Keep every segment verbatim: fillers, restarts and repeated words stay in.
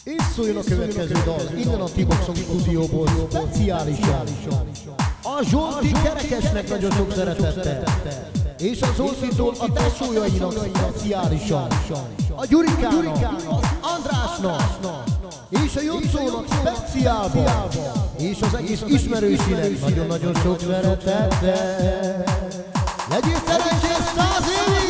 És szóljon a következő dal, innen a T-Boxon stúdióból, speciálisan. A Zsolti Kerekesnek nagyon sok szeretettel, és a Zoltitól a tesójainak speciálisan. A Gyurikának, az Andrásnak, és a Jocónak speciálban, és az egész ismerősinek nagyon-nagyon sok szeretettel. Legyél szerencsés száz évig!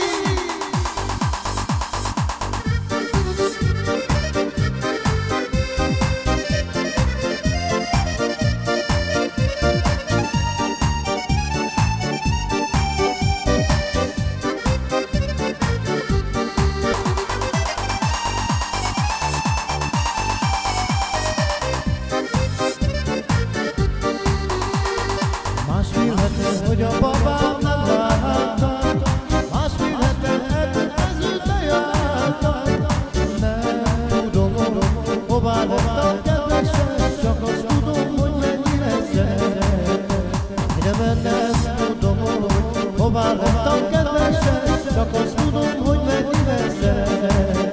Hogy a babám nem látta, más művetben ezülte járta. Nem tudom, hová lett a kedvesem, csak azt tudom, hogy mennyire szeret. Nem, nem tudom, hová lett a kedvesem, csak azt tudom, hogy mennyire szeret.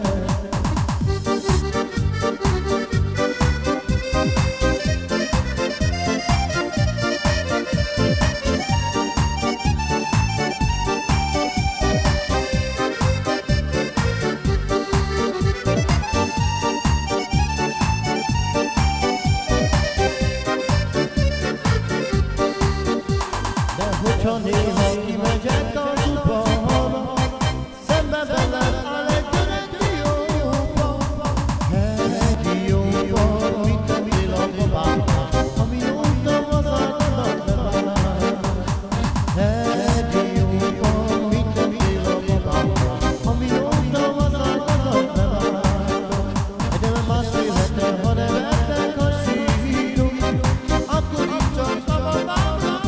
Hogyha néha kimegyek az utcába, szembe velem áll egy öreg dióba. Egy dióba, mint a villanybabába, ami mondtam az ártanak nem áll. Egy dióba, mint a villanybabába, ami mondtam az ártanak nem áll. De másfél hete, ha nem ettek a sírok, akkor itt csak szabadán.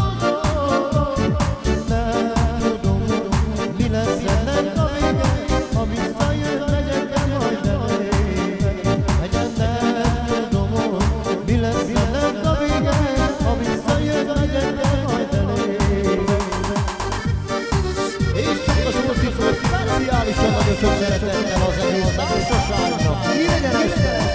Speciálisan nagyon sok szeretettel az egész társaságnak. Írjen este!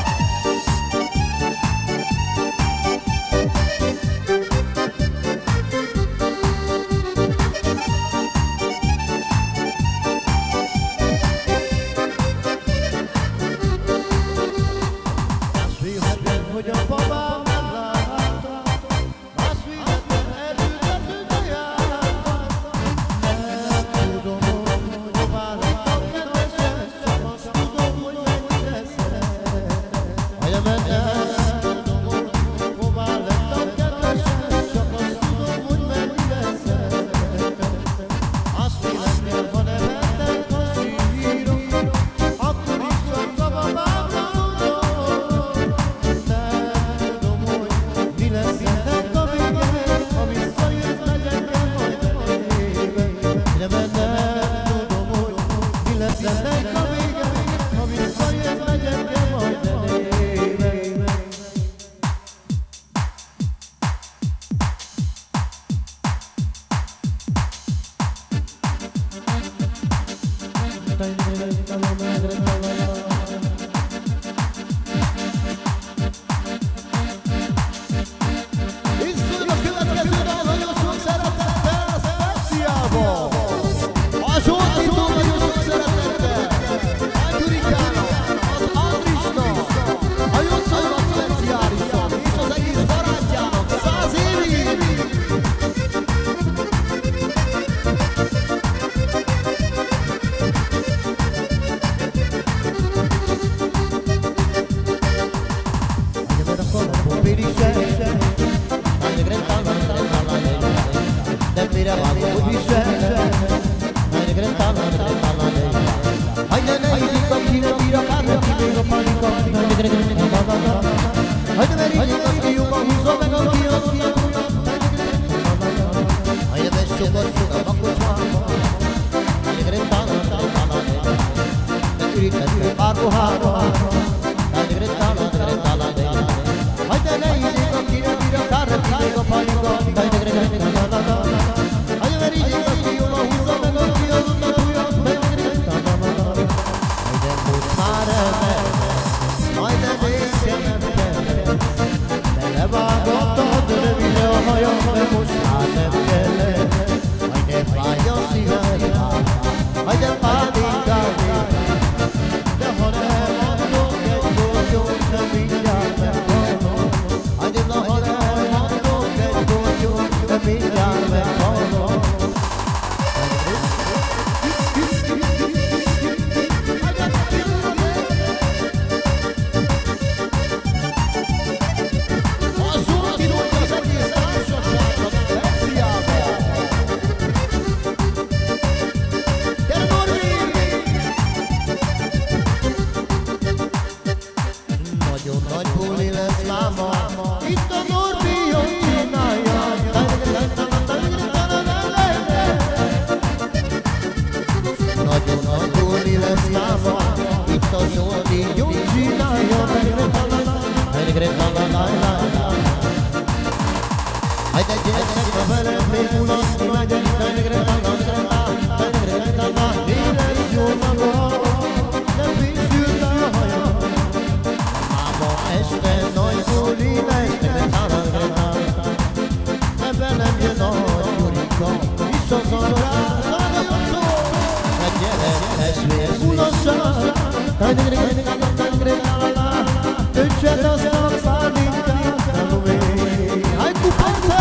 Más véletlen, hogy a babám nem látta, más véletlen erőt a járta. Nem tudom, hová lett a kedvesem, csak azt tudom, hogy mennyire szeret. Nem tudom, hová lett a kedvesem, csak azt tudom, hogy mennyire szeret. Más véletlen, ha nem ettek a sírok, akkor is csak a babámra gondolok. Nem tudom, hogy mi lesz ennek a vége, ha visszajött legyen majd elében. Nem tudom, hogy mi lesz ennek a vége, ha visszajött legyen majd elében. És szóljon a következő dal, nagyon sok szeretettel, speciálban. A Zsoltitól nagyon sok szeretettel, a Gyurikának, az Andrisnak, a Jocónak speciálisan, és az egész barátjának száz évig. De mire van, hogy visel, majd grentálna, grentálna, Hogy ne ne higgyik a kínál, bíra kárra, kibég a panika, majd grentálna, hogy ne merjék az kiúba, húzza meg a kiad, majd vessuk a bakocsmába, majd grentálna, grentálna, de ürítető párruhába, majd grentálna, grentálna, hogy ne ne higgyik a kínál, bíra kárra, kibég a panika, majd grentálna, hogy merjék az kiúba, húzza meg a kiad, majd most már elmegy, majd Zsolti úgy csinálja, majd egy gyerek a velem még mulatni, majd egy éles jó maga, de fésült a haja. Máma este nagy buli lesz, de velem jön a Gyurika, és az a rád szó. Egy gyerek esvés mulasság, Tücset aztán szállítják elvé. Hai cu panța!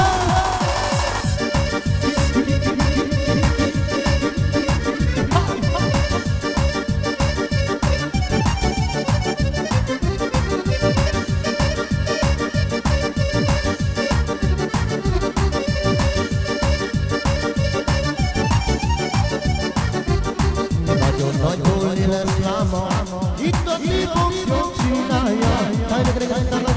Nagyon nagy buli lesz láma, itt a tibok jól csinálja.